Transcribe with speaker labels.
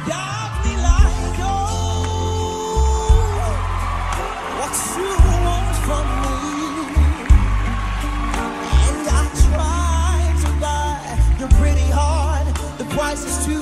Speaker 1: got me like, oh, what you want from me. And I tried to buy your pretty heart. The price is too